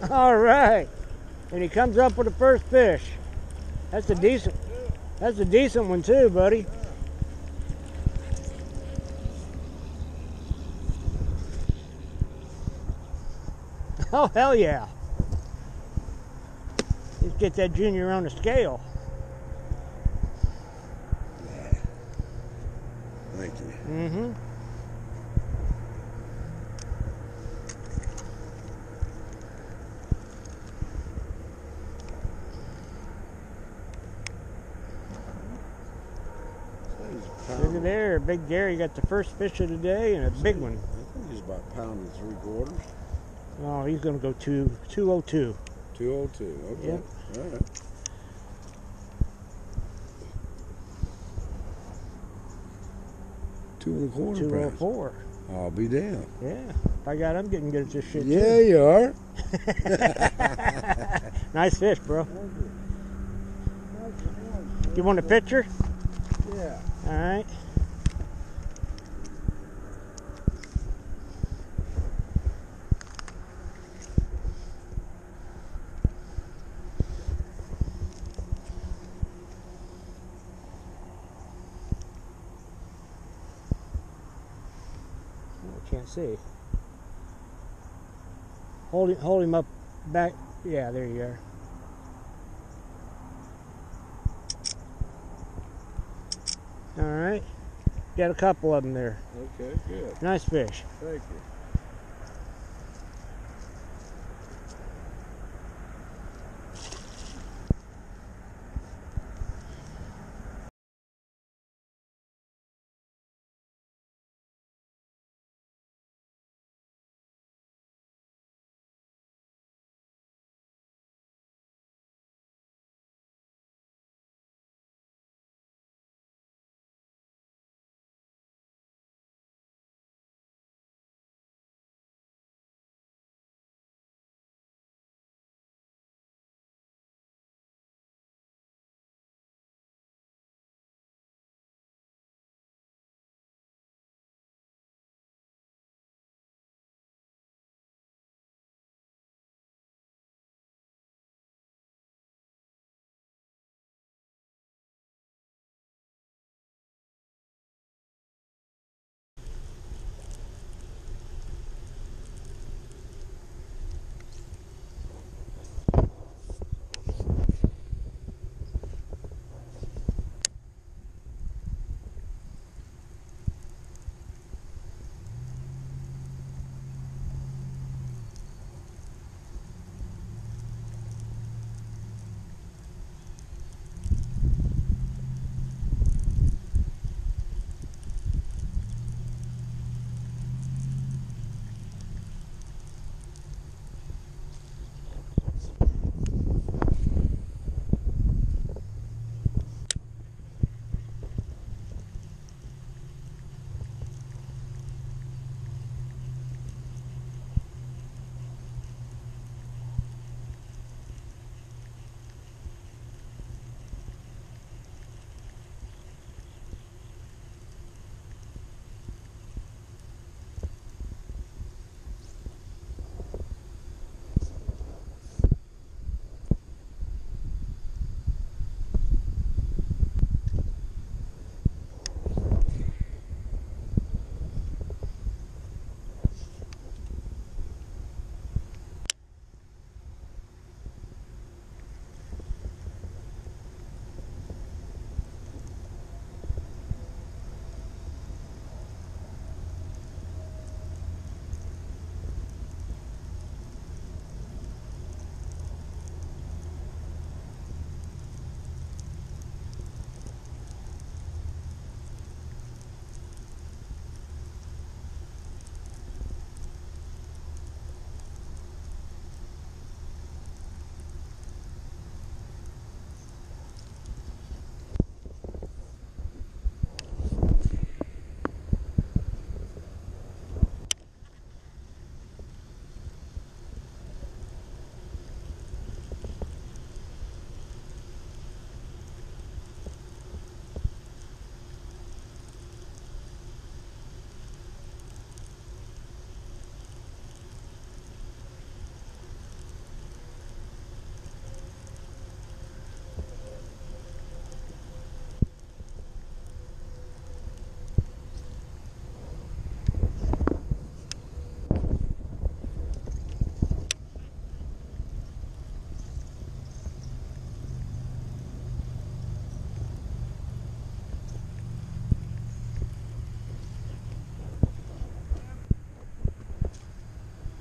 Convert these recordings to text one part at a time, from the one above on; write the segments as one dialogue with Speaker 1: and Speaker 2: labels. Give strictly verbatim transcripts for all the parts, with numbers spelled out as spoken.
Speaker 1: All right. And he comes up with the first fish. That's a decent, that's a decent one too, buddy. Oh, hell yeah. Let's get that junior on the scale.
Speaker 2: Yeah. Thank you.
Speaker 1: Mm-hmm. Look at there, Big Gary got the first fish of the day and a big one.
Speaker 2: I think he's about a pound and three quarters.
Speaker 1: Oh, he's gonna go two two oh two.
Speaker 2: Two oh two. Okay.
Speaker 1: Yep.
Speaker 2: All right. Two and a quarter.
Speaker 1: Two oh four.
Speaker 2: I'll be damned.
Speaker 1: Yeah. I got I'm getting good at this shit.
Speaker 2: Yeah,
Speaker 1: too.
Speaker 2: you are.
Speaker 1: Nice fish, bro. You want a picture?
Speaker 2: Yeah.
Speaker 1: All right. I can't see. Hold him, hold him up back. Yeah, there you are. All right. Got a couple of them there.
Speaker 2: Okay, good.
Speaker 1: Nice fish.
Speaker 2: Thank you.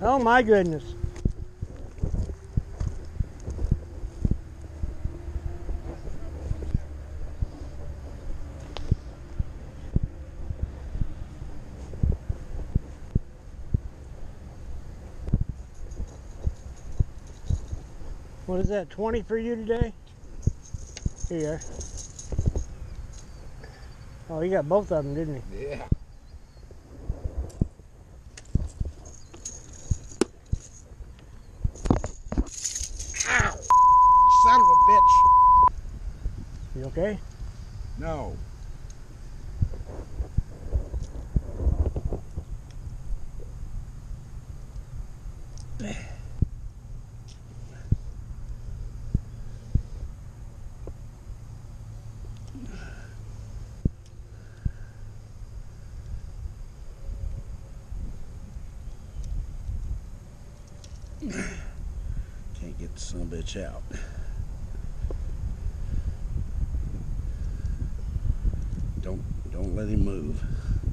Speaker 1: Oh my goodness. What is that, twenty for you today? Here you are. Oh, he got both of them, didn't he?
Speaker 2: Yeah. Ow! Son of a bitch.
Speaker 1: You okay?
Speaker 2: No. Can't get the son of a bitch out. Don't don't let him move.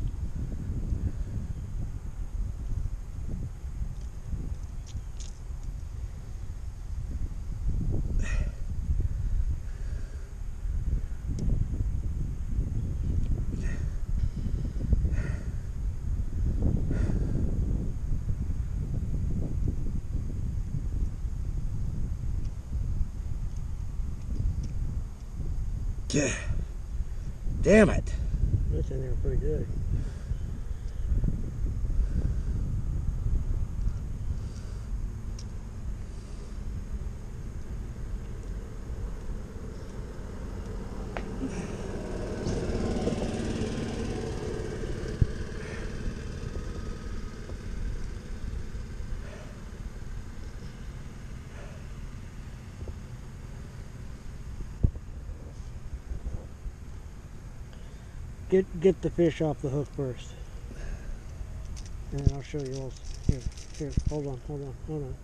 Speaker 2: Yeah. Damn it.
Speaker 1: That's in there pretty good. Get get the fish off the hook first, and then I'll show you else. Here, here, hold on, hold on, hold on.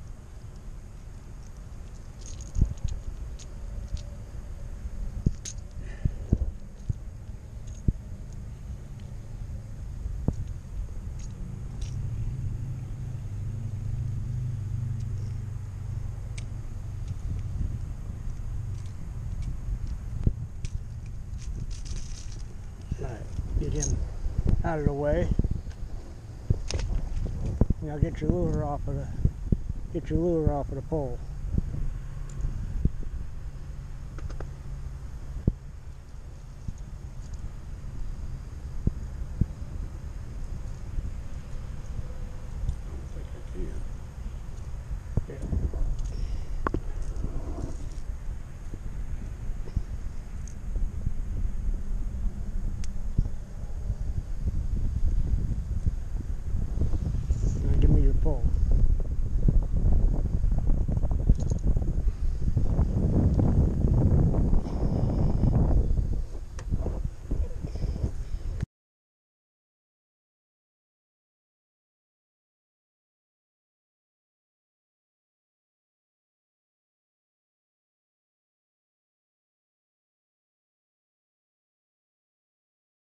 Speaker 1: Alright, get him out of the way. Now get your lure off of the get your lure off of the pole.